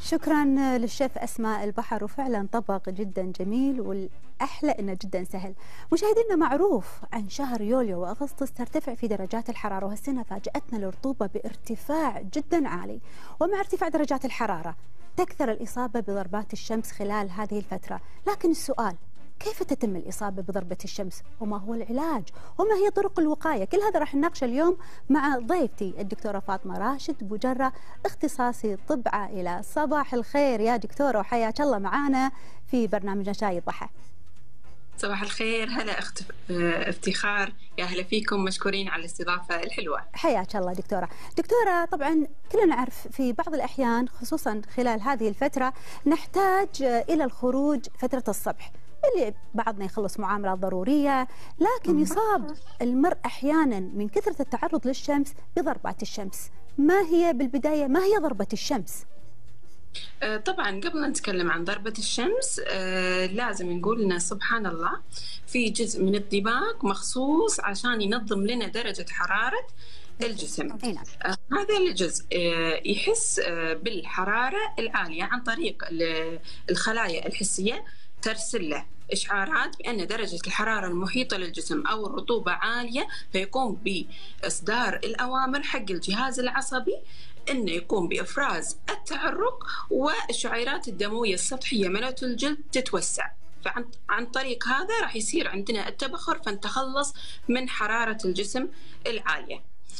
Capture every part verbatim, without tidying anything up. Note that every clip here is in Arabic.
شكرا للشيف أسماء البحر، وفعلا طبق جدا جميل، والأحلى إنه جدا سهل. مشاهدينا، معروف عن شهر يوليو وأغسطس ترتفع في درجات الحرارة، وهالسنة فاجأتنا الرطوبة بارتفاع جدا عالي، ومع ارتفاع درجات الحرارة تكثر الإصابة بضربات الشمس خلال هذه الفترة. لكن السؤال، كيف تتم الإصابة بضربة الشمس؟ وما هو العلاج؟ وما هي طرق الوقاية؟ كل هذا راح نناقشه اليوم مع ضيفتي الدكتورة فاطمة راشد بوجرة، اختصاصي طب عائلة. صباح الخير يا دكتورة، وحياك الله معانا في برنامجنا شاي الضحى. صباح الخير، هلا اخت افتخار، يا هلا فيكم، مشكورين على الاستضافة الحلوة. حياك الله دكتورة. دكتورة، طبعا كلنا نعرف في بعض الأحيان خصوصا خلال هذه الفترة نحتاج إلى الخروج فترة الصبح، اللي بعضنا يخلص معاملات ضرورية، لكن يصاب المرء أحيانا من كثرة التعرض للشمس بضربات الشمس. ما هي بالبداية ما هي ضربة الشمس؟ طبعا قبل أن نتكلم عن ضربة الشمس لازم نقول إن سبحان الله في جزء من الدماغ مخصوص عشان ينظم لنا درجة حرارة الجسم. آه هذا الجزء آه يحس آه بالحرارة العالية عن طريق الخلايا الحسية، ترسل له إشعارات بأن درجة الحرارة المحيطة للجسم أو الرطوبة عالية، فيقوم بإصدار الأوامر حق الجهاز العصبي أنه يقوم بإفراز التعرق، والشعيرات الدموية السطحية ملوت الجلد تتوسع، فعن عن طريق هذا راح يصير عندنا التبخر، فنتخلص من حرارة الجسم العالية.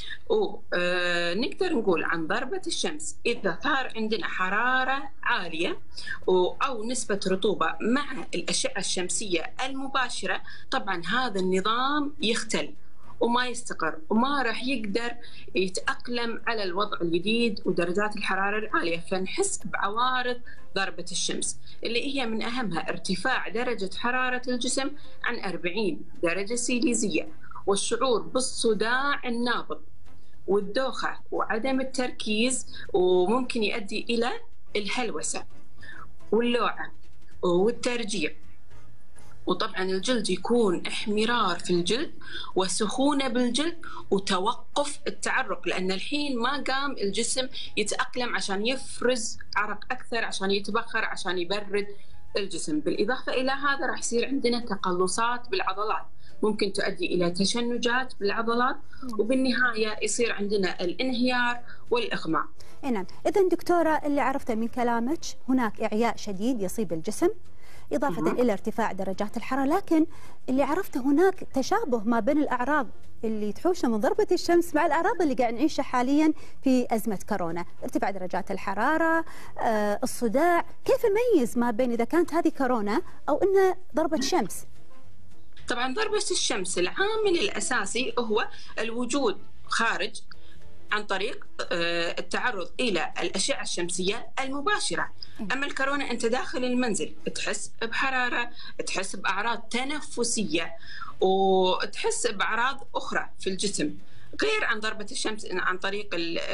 ونقدر نقول عن ضربة الشمس إذا صار عندنا حرارة عالية أو نسبة رطوبة مع الأشعة الشمسية المباشرة، طبعا هذا النظام يختل وما يستقر وما راح يقدر يتأقلم على الوضع الجديد ودرجات الحرارة العالية، فنحس بعوارض ضربة الشمس اللي هي من أهمها ارتفاع درجة حرارة الجسم عن أربعين درجة سيليزية، والشعور بالصداع النابض والدوخة وعدم التركيز، وممكن يؤدي إلى الهلوسة واللوعة والترجيع. وطبعا الجلد يكون احمرار في الجلد وسخونة بالجلد وتوقف التعرق، لأن الحين ما قام الجسم يتأقلم عشان يفرز عرق أكثر، عشان يتبخر، عشان يبرد الجسم. بالإضافة إلى هذا راح يصير عندنا تقلصات بالعضلات، ممكن تؤدي إلى تشنجات بالعضلات، وبالنهاية يصير عندنا الانهيار والإغماء. نعم، إذن دكتورة اللي عرفته من كلامك هناك إعياء شديد يصيب الجسم إضافة مم. إلى ارتفاع درجات الحرارة، لكن اللي عرفته هناك تشابه ما بين الأعراض اللي تحوشنا من ضربة الشمس مع الأعراض اللي قاعد نعيشها حاليا في أزمة كورونا، ارتفاع درجات الحرارة، آه، الصداع. كيف نميز ما بين إذا كانت هذه كورونا أو إنها ضربة شمس؟ طبعا ضربة الشمس العامل الأساسي هو الوجود خارج عن طريق التعرض إلى الأشعة الشمسية المباشرة. أما الكورونا أنت داخل المنزل تحس بحرارة، تحس بأعراض تنفسية، وتحس بأعراض أخرى في الجسم غير عن ضربة الشمس عن طريق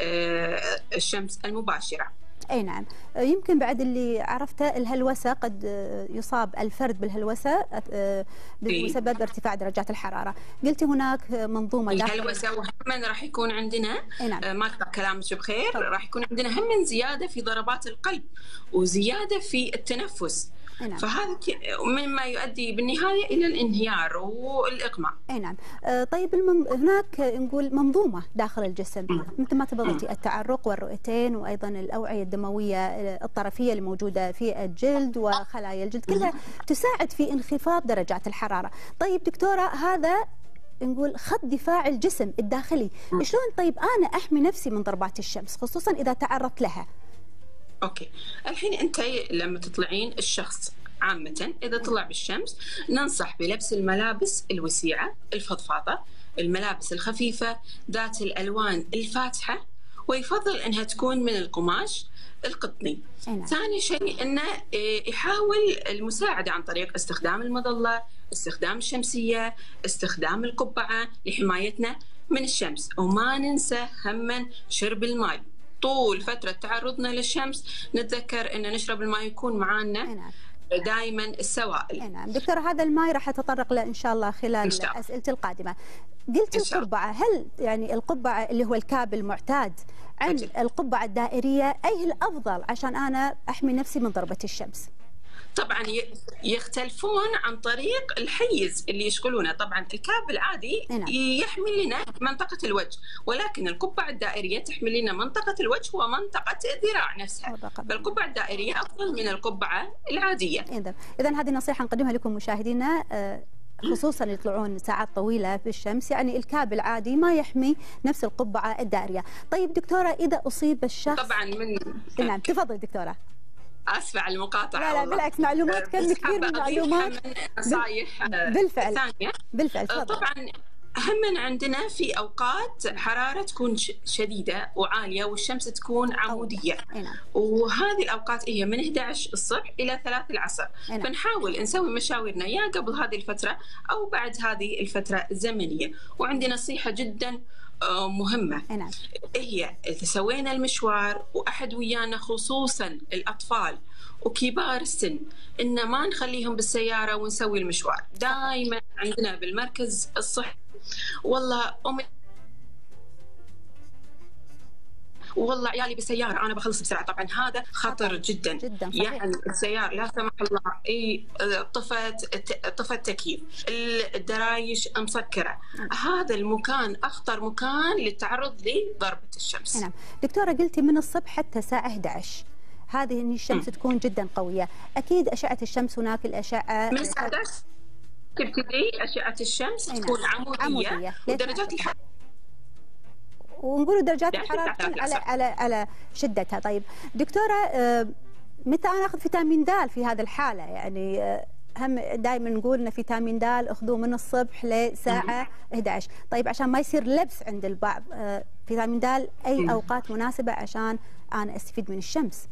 الشمس المباشرة. اي نعم، يمكن بعد اللي عرفته الهلوسه، قد يصاب الفرد بالهلوسه بسبب ارتفاع درجات الحراره. قلتي هناك منظومه الهلوسه، وهم راح يكون عندنا نعم. ما اقطع كلامك بخير، راح يكون عندنا هم زياده في ضربات القلب وزياده في التنفس، نعم. فهذا مما يؤدي بالنهايه الى الانهيار والاغماء. اي نعم. طيب المم... هناك نقول منظومه داخل الجسم مثل ما تفضلتي، التعرق والرئتين، وايضا الاوعيه الدمويه الطرفيه اللي موجوده في الجلد وخلايا الجلد، كلها تساعد في انخفاض درجات الحراره. طيب دكتوره، هذا نقول خط دفاع الجسم الداخلي، شلون طيب انا احمي نفسي من ضربات الشمس خصوصا اذا تعرضت لها؟ اوكي، الحين انت لما تطلعين الشخص عامة إذا طلع بالشمس ننصح بلبس الملابس الوسيعة الفضفاضة، الملابس الخفيفة ذات الألوان الفاتحة، ويفضل أنها تكون من القماش القطني. أنا. ثاني شيء أنه يحاول المساعدة عن طريق استخدام المظلة، استخدام الشمسية، استخدام القبعة لحمايتنا من الشمس، وما ننسى هما شرب الماء. طول فترة تعرضنا للشمس نتذكر أن نشرب الماء، يكون معنا دائما السوائل. نعم دكتورة، هذا الماء راح أتطرق له إن شاء الله خلال شاء. أسئلتي القادمة. قلت القبعة، هل يعني القبعة اللي هو الكاب المعتاد عن أجل. القبعة الدائرية، أي الأفضل عشان أنا أحمي نفسي من ضربة الشمس؟ طبعا يختلفون عن طريق الحيز اللي يشغلونه. طبعا الكاب العادي نعم. يحمي لنا منطقة الوجه، ولكن القبعة الدائرية تحمي لنا منطقة الوجه ومنطقة الذراع نفسها، فالقبعة الدائرية أفضل من القبعة العادية. إذا إذا هذه نصيحة نقدمها لكم مشاهدينا، خصوصا يطلعون ساعات طويلة في الشمس، يعني الكاب العادي ما يحمي نفس القبعة الدائرية. طيب دكتورة، إذا أصيب الشخص طبعا من نعم تفضل دكتورة. اسفه على المقاطعه. لا لا والله. بالعكس، معلومات كم كثير من المعلومات. نصائح بالفعل ثانيه. بالفعل تفضل. طبعا هم عندنا في اوقات حراره تكون شديده وعاليه والشمس تكون عموديه، نعم. وهذه الاوقات هي من إحدى عشر الصبح الى ثلاثة العصر، نعم. فنحاول نسوي مشاورنا يا قبل هذه الفتره او بعد هذه الفتره الزمنيه. وعندي نصيحه جدا مهمة، نعم. هي إذا سوينا المشوار وأحد ويانا خصوصا الأطفال وكبار السن، إن ما نخليهم بالسيارة ونسوي المشوار. دائما عندنا بالمركز الصحي والله أمي والله عيالي بالسيارة أنا بخلص بسرعة. طبعا هذا خطر جدا, جداً يعني السيارة لا سمح الله اي طفت طفت تكييف، الدرايش مسكرة، هذا المكان أخطر مكان للتعرض لضربة الشمس. نعم دكتورة، قلتي من الصبح حتى الساعة إحدى عشر، هذه إن الشمس م. تكون جدا قوية. أكيد أشعة الشمس هناك الأشعة من الساعة إحدى عشر تبتدي أشعة الشمس تكون عمودية, عمودية. ودرجات الحرارة ونقول درجات الحرارة على على على شدتها. طيب دكتورة، متى أنا أخذ فيتامين د في هذه الحالة؟ يعني هم دائما نقول إن فيتامين د أخذوه من الصبح لساعة إحدى عشر. طيب عشان ما يصير لبس عند البعض، فيتامين د أي أوقات مناسبة عشان أنا أستفيد من الشمس؟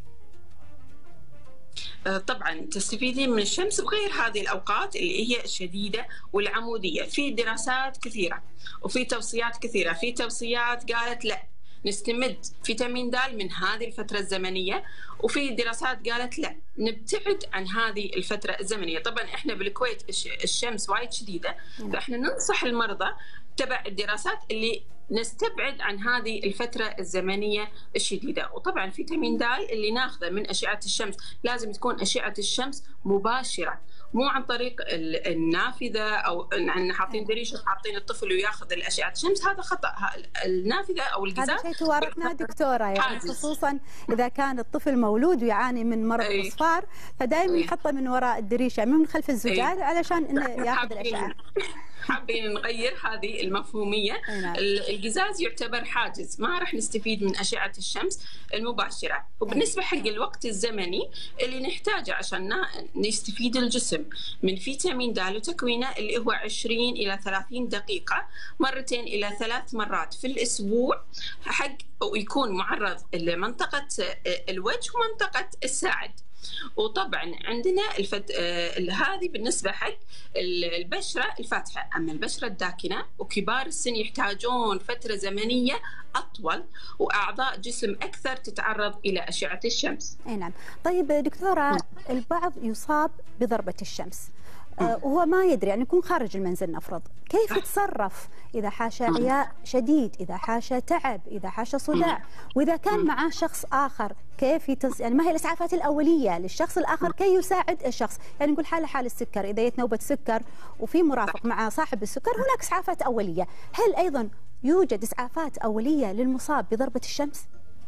طبعا تستفيدين من الشمس بغير هذه الأوقات اللي هي الشديدة والعمودية. في دراسات كثيرة وفي توصيات كثيرة. في توصيات قالت لا نستمد فيتامين د من هذه الفترة الزمنية، وفي دراسات قالت لا نبتعد عن هذه الفترة الزمنية. طبعا احنا بالكويت الشمس وايد شديدة، فاحنا ننصح المرضى تبع الدراسات اللي نستبعد عن هذه الفترة الزمنية الشديدة. وطبعا فيتامين د اللي ناخذه من أشعة الشمس لازم تكون أشعة الشمس مباشرة، مو عن طريق النافذة أو أن حاطين دريشة حاطين الطفل وياخذ الأشعة الشمس، هذا خطأ. النافذة أو القزاز هذا شيء توارثنا دكتورة، يعني خصوصا إذا كان الطفل مولود ويعاني من مرض الإصفار، فدائما يحطه من وراء الدريشة من خلف الزجاج علشان إنه ياخذ الأشعة. حابين نغير هذه المفهومية. القزاز يعتبر حاجز، ما راح نستفيد من أشعة الشمس المباشرة. وبالنسبة حق الوقت الزمني اللي نحتاجه عشان نستفيد الجسم من فيتامين د وتكوينه اللي هو عشرين إلى ثلاثين دقيقة مرتين إلى ثلاث مرات في الأسبوع، حق ويكون معرض لمنطقة الوجه ومنطقة الساعد. وطبعا عندنا الفت... آه... هذه بالنسبة حق البشرة الفاتحة. أما البشرة الداكنة وكبار السن يحتاجون فترة زمنية أطول وأعضاء جسم أكثر تتعرض إلى أشعة الشمس. أي نعم. طيب دكتورة، البعض يصاب بضربة الشمس وهو ما يدري، يعني يكون خارج المنزل نفرض، كيف يتصرف إذا حاش عياء شديد، إذا حاش تعب، إذا حاش صداع، وإذا كان معاه شخص آخر كيف يتص... يعني ما هي الإسعافات الأولية للشخص الآخر كي يساعد الشخص؟ يعني نقول حالة حال السكر، إذا جت نوبة سكر وفي مرافق مع صاحب السكر هناك إسعافات أولية، هل أيضا يوجد إسعافات أولية للمصاب بضربة الشمس؟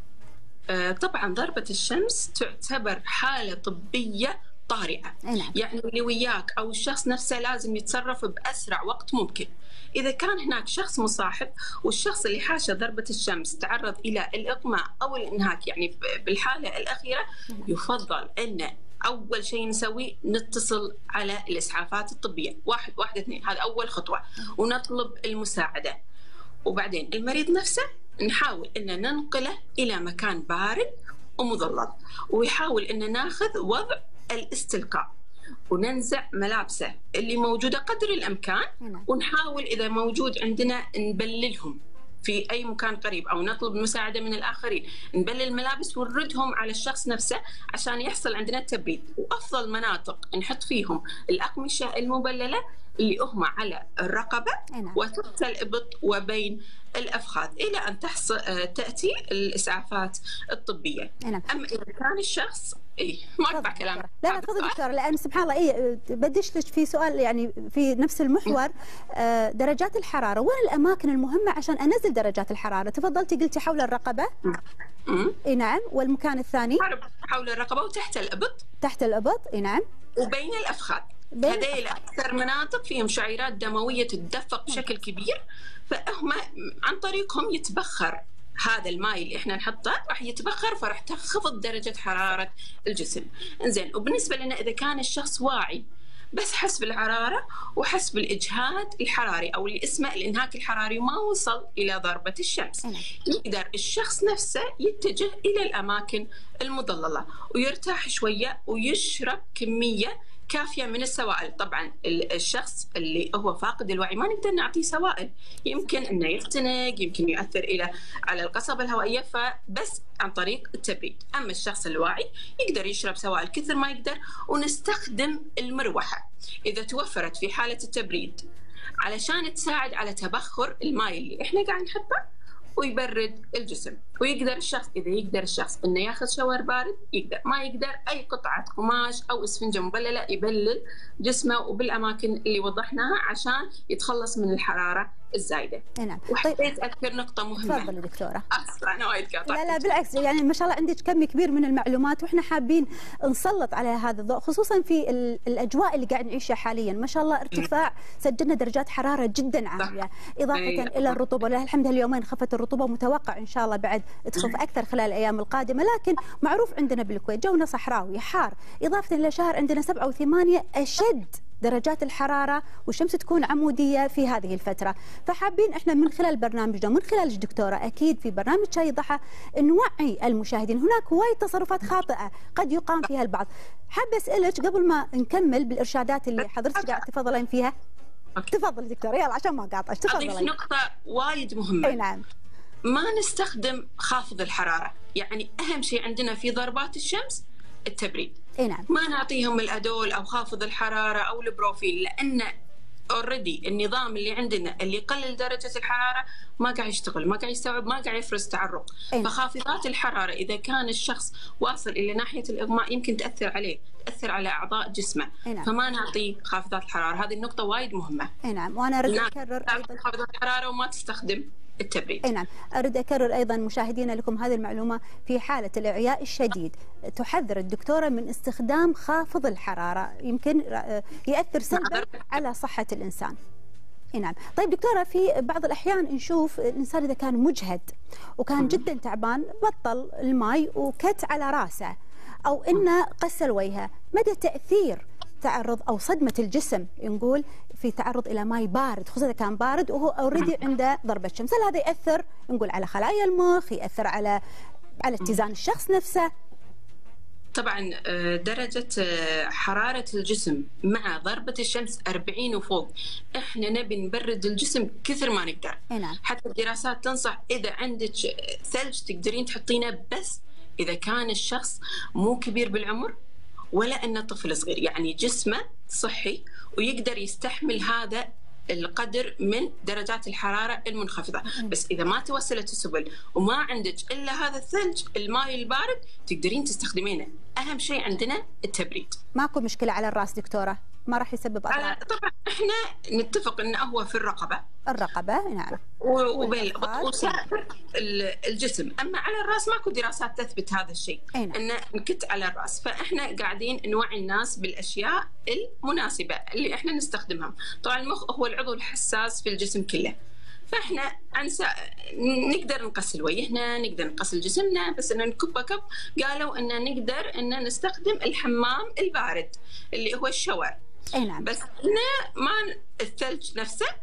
طبعا ضربة الشمس تعتبر حالة طبية طارئة. نعم. يعني اللي وياك أو الشخص نفسه لازم يتصرف بأسرع وقت ممكن. إذا كان هناك شخص مصاحب والشخص اللي حاشه ضربة الشمس تعرض إلى الإغماء أو الإنهاك، يعني بالحالة الأخيرة يفضل أن أول شيء نسويه نتصل على الإسعافات الطبية، واحد واحد اثنين، هذا أول خطوة، ونطلب المساعدة. وبعدين المريض نفسه نحاول أن ننقله إلى مكان بارد ومظلل، ويحاول أن ناخذ وضع الاستلقاء وننزع ملابسه اللي موجودة قدر الأمكان، ونحاول إذا موجود عندنا نبللهم في أي مكان قريب أو نطلب مساعدة من الآخرين، نبلل الملابس ونردهم على الشخص نفسه عشان يحصل عندنا التبريد. وأفضل مناطق نحط فيهم الأقمشة المبللة اللي هم على الرقبة وتحت الإبط وبين الأفخاذ إلى أن تحصل تأتي الإسعافات الطبية. نعم. أما إذا كان الشخص إيه ما أقطع كلام. لا لا تفضل دكتورة، لأن سبحان الله إيه بدش لك في سؤال يعني في نفس المحور. آه درجات الحرارة، وين الأماكن المهمة عشان أنزل درجات الحرارة؟ تفضلتي قلتي حول الرقبة. إي نعم، والمكان الثاني؟ حول الرقبة وتحت الإبط. تحت الإبط، إي نعم. وبين الأفخاذ. هذيل أكثر مناطق فيهم شعيرات دموية تتدفق بشكل كبير، فهم عن طريقهم يتبخر هذا الماء اللي احنا نحطه، راح يتبخر فراح تخفض درجة حرارة الجسم. إنزين، وبالنسبة لنا إذا كان الشخص واعي بس حس بالحرارة وحس بالإجهاد الحراري أو اللي اسمه الإنهاك الحراري وما وصل إلى ضربة الشمس، يقدر الشخص نفسه يتجه إلى الأماكن المظللة ويرتاح شوية ويشرب كمية كافية من السوائل. طبعا الشخص اللي هو فاقد الوعي ما نقدر نعطيه سوائل، يمكن انه يختنق، يمكن يؤثر الى على القصبة الهوائية، فبس عن طريق التبريد. اما الشخص الواعي يقدر يشرب سوائل كثر ما يقدر، ونستخدم المروحة اذا توفرت في حالة التبريد علشان تساعد على تبخر الماء اللي احنا قاعد نحطه ويبرد الجسم. ويقدر الشخص إذا يقدر الشخص إنه ياخذ شاور بارد يقدر، ما يقدر أي قطعة قماش أو إسفنجة مبللة يبلل جسمه وبالأماكن اللي وضحناها عشان يتخلص من الحرارة الزايدة. نعم. وحبيت أذكر نقطة مهمة. تفضلي دكتورة. أصلا أنا وايد قاطعت. لا لا بالعكس، يعني ما شاء الله عندك كم كبير من المعلومات، وإحنا حابين نسلط على هذا الضوء خصوصا في الأجواء اللي قاعد نعيشها حاليا. ما شاء الله ارتفاع، سجلنا درجات حرارة جدا عالية، إضافة أيه. إلى الرطوبة. ولله الحمد اليومين خفت الرطوبة، متوقع إن شاء الله بعد تخف أكثر خلال الأيام القادمة. لكن معروف عندنا بالكويت جونا صحراوي حار، إضافة إلى شهر عندنا سبعة وثمانية أشد درجات الحرارة، والشمس تكون عمودية في هذه الفترة. فحابين احنا من خلال برنامجنا ومن خلال دكتورة اكيد في برنامج شاي ضحى نوعي المشاهدين. هناك وايد تصرفات خاطئة قد يقام فيها البعض. حابة اسألك قبل ما نكمل بالارشادات اللي حضرتك قاعد تفضلين فيها. تفضل دكتورة يلا عشان ما قاطعش. تفضلي. أضيف نقطة وايد مهمة. اي نعم. ما نستخدم خافض الحرارة، يعني أهم شيء عندنا في ضربات الشمس التبريد. اي نعم. ما نعطيهم الأدول أو خافض الحرارة أو البروفيل، لأن اوريدي النظام اللي عندنا اللي يقلل درجة الحرارة ما قاعد يشتغل، ما قاعد يستوعب، ما قاعد يفرز تعرق. أيه. فخافضات الحرارة إذا كان الشخص واصل إلى ناحية الإغماء يمكن تأثر عليه، تأثر على أعضاء جسمه. نعم. فما نعطي خافضات الحرارة، هذه النقطة وايد مهمة. اي نعم. وأنا أريد أكرر أيضا خافضات الحرارة وما تستخدم التبريد. اي نعم، اريد اكرر ايضا مشاهدينا لكم هذه المعلومه. في حاله الاعياء الشديد تحذر الدكتوره من استخدام خافض الحراره، يمكن ياثر سلبا على صحه الانسان. اي نعم. طيب دكتوره، في بعض الاحيان نشوف الانسان اذا كان مجهد وكان جدا تعبان بطل الماء وكت على راسه او انه غسل وجهه، مدى تاثير تعرض او صدمه الجسم نقول في تعرض الى ماء بارد، خصوصا اذا كان بارد وهو اوريدي عنده ضربه شمس؟ هل هذا ياثر نقول على خلايا المخ، ياثر على على اتزان الشخص نفسه؟ طبعا درجة حرارة الجسم مع ضربة الشمس أربعين وفوق، احنا نبي نبرد الجسم كثر ما نقدر. نعم. حتى الدراسات تنصح اذا عندك ثلج تقدرين تحطينه بس اذا كان الشخص مو كبير بالعمر ولا انه طفل صغير، يعني جسمه صحي ويقدر يستحمل هذا القدر من درجات الحرارة المنخفضة. بس إذا ما توصلت السبل وما عندك إلا هذا الثلج الماء البارد تقدرين تستخدمينه. أهم شيء عندنا التبريد. ماكو مشكلة على الرأس دكتورة؟ ما راح يسبب أضرار؟ طبعا احنا نتفق انه هو في الرقبه الرقبه نعم وبالبط وسائر الجسم. اما على الراس ماكو دراسات تثبت هذا الشيء انه نكت على الراس، فاحنا قاعدين نوعي الناس بالاشياء المناسبه اللي احنا نستخدمها. طبعا المخ هو العضو الحساس في الجسم كله، فاحنا عنسا نقدر نغسل وجهنا، نقدر نغسل جسمنا، بس انه نكبه كب قالوا ان نقدر ان نستخدم الحمام البارد اللي هو الشاور. اي نعم. بس هنا ما الثلج نفسه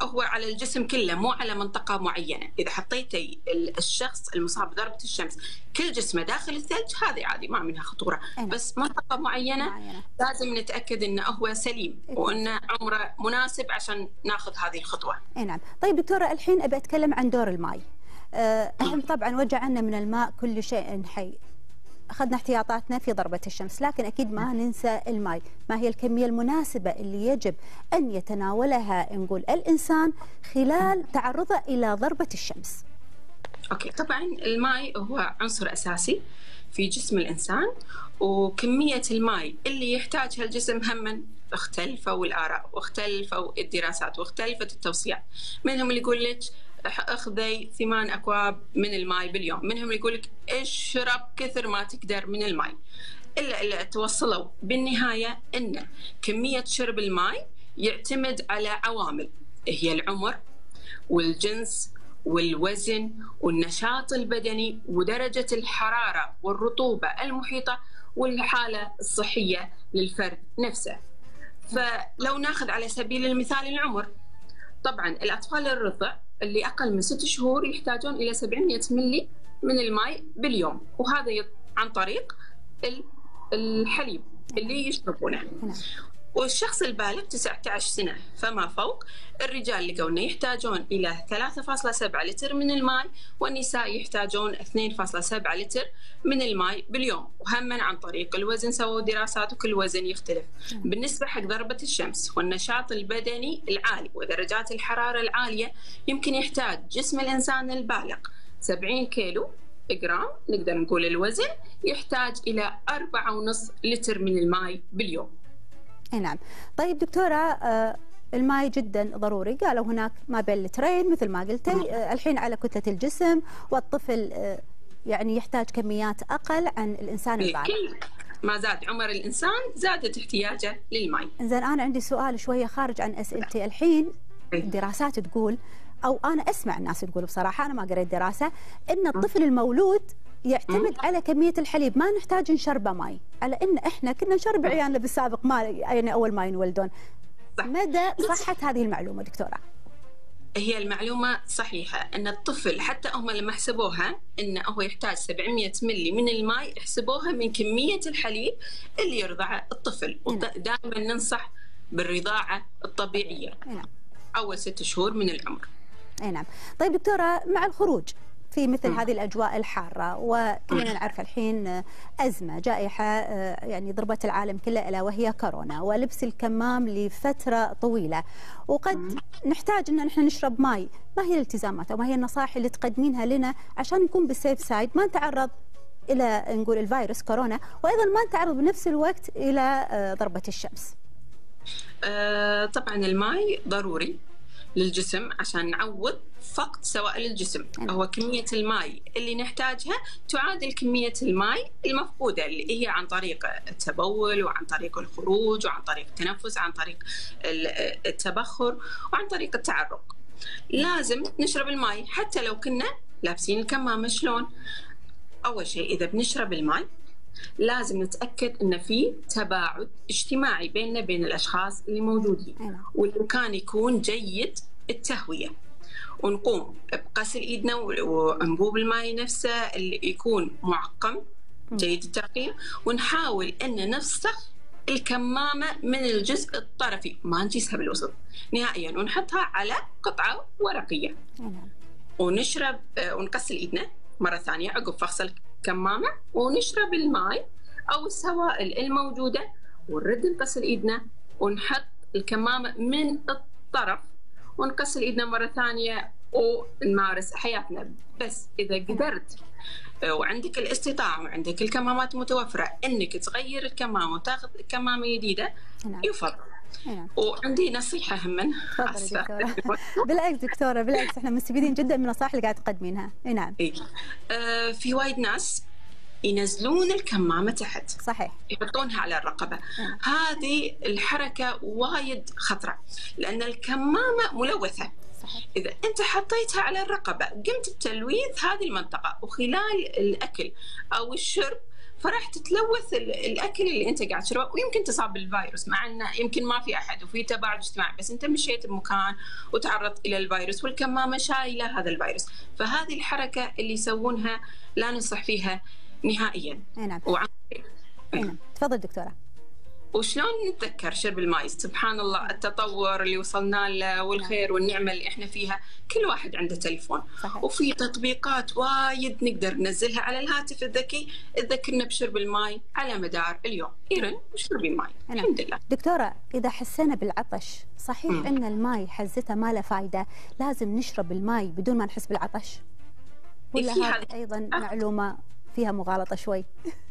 هو على الجسم كله مو على منطقة معينة. إذا حطيتي الشخص المصاب بضربة الشمس كل جسمه داخل الثلج هذه عادي ما منها خطورة. أنا. بس منطقة معينة, معينة لازم نتأكد أنه هو سليم وأنه عمره مناسب عشان ناخذ هذه الخطوة. أي نعم. طيب دكتورة الحين أبي أتكلم عن دور الماء. أهم طبعا وجعنا من الماء كل شيء حي، أخذنا احتياطاتنا في ضربة الشمس، لكن أكيد ما ننسى الماء. ما هي الكمية المناسبة اللي يجب أن يتناولها نقول الإنسان خلال تعرضه إلى ضربة الشمس؟ أوكي، طبعا الماء هو عنصر أساسي في جسم الإنسان، وكمية الماء اللي يحتاجها الجسم هم اختلفوا الآراء واختلفوا الدراسات واختلفت التوصيات. منهم اللي يقول لك اخذي ثمان اكواب من الماء باليوم، منهم اللي يقول لك اشرب كثر ما تقدر من الماء، الا الا توصلوا بالنهايه ان كميه شرب الماء يعتمد على عوامل هي العمر والجنس والوزن والنشاط البدني ودرجه الحراره والرطوبه المحيطه والحاله الصحيه للفرد نفسه. فلو ناخذ على سبيل المثال العمر، طبعا الاطفال الرضع اللي أقل من ست شهور يحتاجون إلى سبعمئة ملي من الماء باليوم، وهذا عن طريق الحليب اللي يشربونه. والشخص البالغ تسعة عشر سنة فما فوق، الرجال لقوا أنه يحتاجون إلى ثلاثة فاصلة سبعة لتر من الماء، والنساء يحتاجون اثنين فاصلة سبعة لتر من الماء باليوم، وهما عن طريق الوزن. سووا دراسات وكل وزن يختلف. بالنسبة حق ضربة الشمس والنشاط البدني العالي ودرجات الحرارة العالية، يمكن يحتاج جسم الإنسان البالغ سبعين كيلو جرام، نقدر نقول الوزن يحتاج إلى أربعة ونص لتر من الماء باليوم. نعم. طيب دكتورة، آه الماء جدا ضروري، قالوا هناك ما بين لترين مثل ما قلتي. آه الحين على كتلة الجسم، والطفل آه يعني يحتاج كميات أقل عن الإنسان البالغ. ما زاد عمر الإنسان زادت احتياجه للماء. إنزين، أنا عندي سؤال شوية خارج عن أسئلتي. الحين الدراسات تقول، أو أنا أسمع الناس تقول، بصراحة أنا ما قريت دراسة، إن الطفل المولود يعتمد على كمية الحليب، ما نحتاج نشربه ماي، على إن إحنا كنا نشرب عيالنا بالسابق ما يعني أول ما ينولدون. صح. مدى صحة هذه المعلومة دكتورة؟ هي المعلومة صحيحة أن الطفل حتى هم لما حسبوها أنه هو يحتاج سبعمئة ملي من الماء، حسبوها من كمية الحليب اللي يرضعه الطفل. ودائما ننصح بالرضاعة الطبيعية أول ست شهور من العمر. أي نعم. طيب دكتورة، مع الخروج في مثل م. هذه الأجواء الحارة، وكلنا نعرف الحين أزمة جائحة يعني ضربت العالم كله، ألا وهي كورونا، ولبس الكمام لفترة طويلة، وقد م. نحتاج أن نحن نشرب ماء. ما هي الالتزامات أو ما هي النصائح اللي تقدمينها لنا عشان نكون بالسيف سايد، ما نتعرض إلى نقول الفيروس كورونا، وأيضا ما نتعرض بنفس الوقت إلى ضربة الشمس؟ أه طبعا الماء ضروري للجسم عشان نعوض فقد سوائل الجسم. هو كمية الماء اللي نحتاجها تعادل كمية الماء المفقودة، اللي هي عن طريق التبول وعن طريق الخروج وعن طريق التنفس، عن طريق التبخر وعن طريق التعرق. لازم نشرب الماء حتى لو كنا لابسين الكمامة. شلون؟ أول شيء إذا بنشرب الماء لازم نتأكد أن في تباعد اجتماعي بيننا بين الأشخاص اللي موجودين، والمكان يكون جيد التهوية، ونقوم بغسل إيدنا وأنبوب الماء نفسه اللي يكون معقم جيد التعقيم، ونحاول أن نفسخ الكمامة من الجزء الطرفي، ما نجيسها بالوسط نهائيا، ونحطها على قطعة ورقية، ونشرب ونغسل إيدنا مرة ثانية عقب فصل الكمامة، ونشرب الماء أو السوائل الموجودة، ونرد نغسل إيدنا ونحط الكمامة من الطرف، ونغسل إيدنا مرة ثانية ونمارس حياتنا. بس إذا قدرت وعندك الاستطاعة وعندك الكمامات متوفرة إنك تغير الكمامة وتاخذ كمامة جديدة يفضل. نعم. وعندي نصيحة هم. بالعكس دكتورة، بالعكس احنا مستفيدين جدا من النصائح اللي قاعد تقدمينها. نعم. إيه. آه في وايد ناس ينزلون الكمامة تحت، صحيح، يحطونها على الرقبة. نعم. هذه الحركة وايد خطرة لأن الكمامة ملوثة. صحيح. إذا أنت حطيتها على الرقبة قمت بتلويث هذه المنطقة، وخلال الأكل أو الشرب فراح تتلوث الاكل اللي انت قاعد تشربه، ويمكن تصاب بالفيروس، مع انه يمكن ما في احد وفي تباعد اجتماعي، بس انت مشيت بمكان وتعرضت الى الفيروس، والكمامه شايله هذا الفيروس. فهذه الحركه اللي يسوونها لا ننصح فيها نهائيا. نعم. وعن... نعم، تفضل دكتوره. وشلون نتذكر شرب الماء؟ سبحان الله التطور اللي وصلنا له والخير والنعمة اللي احنا فيها، كل واحد عنده تليفون. صحيح. وفي تطبيقات وايد نقدر ننزلها على الهاتف الذكي تذكرنا بشرب الماء على مدار اليوم. إيرن وشربي الماء. الحمد لله. دكتورة، إذا حسينا بالعطش، صحيح م. أن الماء حزتها ما له فايدة، لازم نشرب الماء بدون ما نحس بالعطش؟ ولا هذه أيضا معلومة فيها مغالطة شوي؟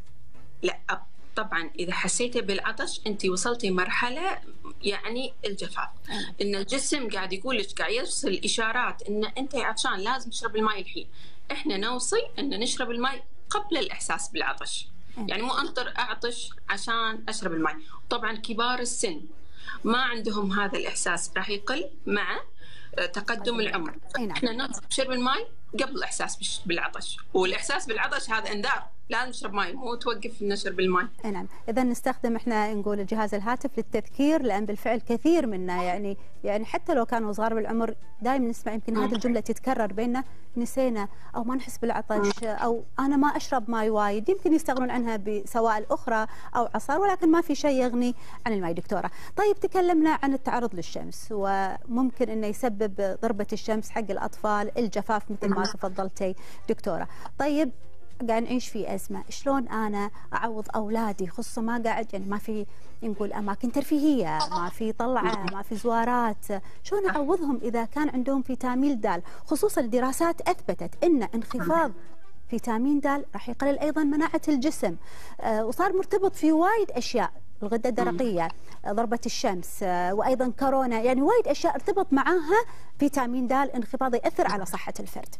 لا طبعا اذا حسيتي بالعطش انت وصلتي مرحله يعني الجفاف، ان الجسم قاعد يقول لك، قاعد يرسل اشارات ان انت عطشان لازم تشرب الماء الحين. احنا نوصي ان نشرب الماء قبل الاحساس بالعطش، يعني مو انطر اعطش عشان اشرب الماء. طبعا كبار السن ما عندهم هذا الاحساس، راح يقل مع تقدم العمر. احنا ننصح بشرب الماء قبل الاحساس بالعطش، والاحساس بالعطش هذا انذار، لازم نشرب ماء مو توقف نشرب الماء. نعم، اذا نستخدم احنا نقول جهاز الهاتف للتذكير، لان بالفعل كثير منا يعني يعني حتى لو كانوا صغار بالعمر دائما نسمع يمكن هذه الجمله تتكرر بيننا، نسينا او ما نحس بالعطش او انا ما اشرب ماء وايد، يمكن يستغنون عنها بسوائل اخرى او عصار، ولكن ما في شيء يغني عن الماء. دكتوره، طيب تكلمنا عن التعرض للشمس وممكن انه يسبب ضربه الشمس حق الاطفال، الجفاف مثل ما تفضلتي دكتوره. طيب قاعد نعيش في أزمة، شلون أنا أعوض أولادي، خصوصا ما قاعد يعني ما في نقول أماكن ترفيهية، ما في طلعة، ما في زوارات، شلون أعوضهم إذا كان عندهم فيتامين د؟ خصوصا الدراسات أثبتت أن انخفاض فيتامين د راح يقلل أيضا مناعة الجسم، آه وصار مرتبط في وايد أشياء، الغدة الدرقية، ضربة الشمس، آه وأيضا كورونا، يعني وايد أشياء ارتبط معاها فيتامين د انخفاض يأثر على صحة الفرد.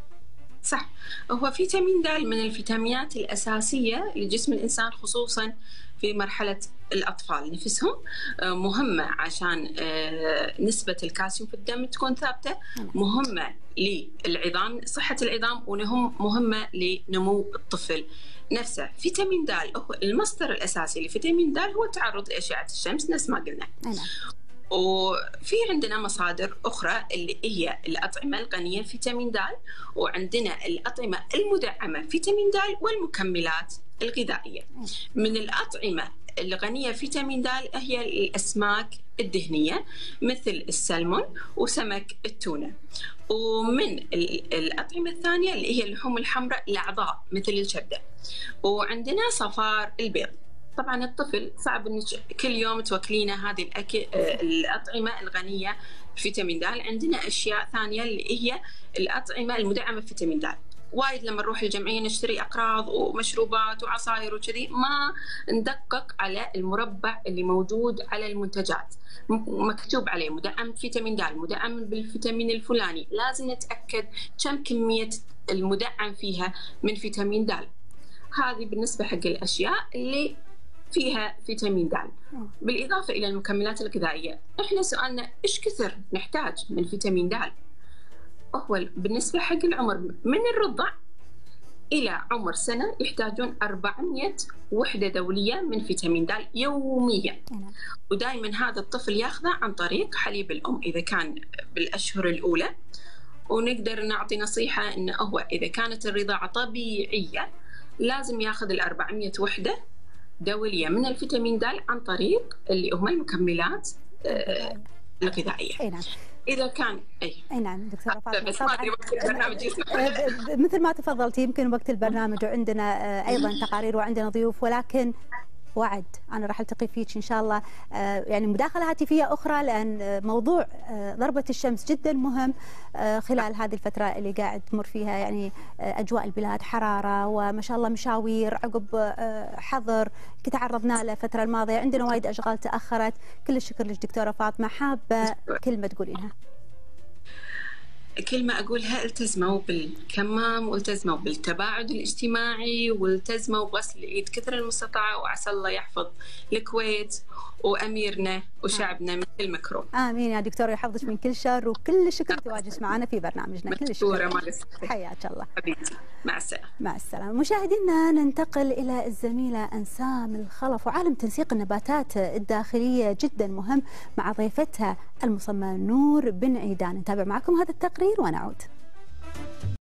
صح، هو فيتامين د من الفيتامينات الأساسية لجسم الإنسان، خصوصا في مرحلة الأطفال نفسهم، مهمة عشان نسبة الكالسيوم في الدم تكون ثابتة، مهمة للعظام، صحة العظام، ومهمة لنمو الطفل نفسه. فيتامين د هو المصدر الأساسي لفيتامين د هو التعرض لأشعة الشمس نفس ما قلنا. وفي عندنا مصادر أخرى اللي هي الأطعمة الغنية فيتامين د، وعندنا الأطعمة المدعمة فيتامين د والمكملات الغذائية. من الأطعمة الغنية فيتامين د هي الأسماك الدهنية مثل السلمون وسمك التونة، ومن الأطعمة الثانية اللي هي اللحوم الحمراء الأعضاء مثل الكبدة، وعندنا صفار البيض. طبعا الطفل صعب انك كل يوم توكلينه هذه الاكل الاطعمه الغنيه بفيتامين د. عندنا اشياء ثانيه اللي هي الاطعمه المدعمه بفيتامين د. وايد لما نروح الجمعيه نشتري اقراض ومشروبات وعصاير وكذي، ما ندقق على المربع اللي موجود على المنتجات، مكتوب عليه مدعم فيتامين د، مدعم بالفيتامين الفلاني، لازم نتاكد كم كميه المدعم فيها من فيتامين د. هذه بالنسبه حق الاشياء اللي فيها فيتامين د. بالإضافة إلى المكملات الغذائية، إحنا سؤالنا إيش كثر نحتاج من فيتامين د؟ هو بالنسبة حق العمر من الرضع إلى عمر سنة يحتاجون أربعمئة وحدة دولية من فيتامين د يوميا، ودائما هذا الطفل ياخذه عن طريق حليب الأم إذا كان بالأشهر الأولى. ونقدر نعطي نصيحة إنه هو إذا كانت الرضاعة طبيعية لازم ياخذ الأربعمئة وحدة دولية من الفيتامين د عن طريق اللي هم المكملات آه الغذائية. أي نعم. إذا كان أي أي نعم دكتورة فاطمة، بس ما أدري وقت البرنامج مثل ما تفضلتي يمكن وقت البرنامج، وعندنا أيضا تقارير وعندنا ضيوف، ولكن وعد أنا راح ألتقي فيك إن شاء الله يعني مداخلة هاتفية أخرى، لأن موضوع ضربة الشمس جدا مهم خلال هذه الفترة اللي قاعد تمر فيها، يعني أجواء البلاد حرارة وما شاء الله مشاوير عقب حظر تعرضنا له الفترة الماضية، عندنا وايد أشغال تأخرت. كل الشكر لك دكتورة فاطمة، حابة كلمة تقولينها؟ كلمة أقولها: التزموا بالكمام، والتزموا بالتباعد الاجتماعي، والتزموا بغسل الإيد كثر المستطاع، وعسى الله يحفظ الكويت وأميرنا وشعبنا من كل مكروه. آمين يا دكتورة، يحفظك من كل شر، وكل الشكر لتواجدك معنا في برنامجنا. كل الشكر. مشكورة، ما قصرتي. حياك الله حبيبتي، مع السلامة. مع السلامة. مشاهدينا، ننتقل إلى الزميلة أنسام الخلف، وعالم تنسيق النباتات الداخلية جدا مهم، مع ضيفتها المصممة نور بن عيدان. نتابع معكم هذا التقرير ونعود.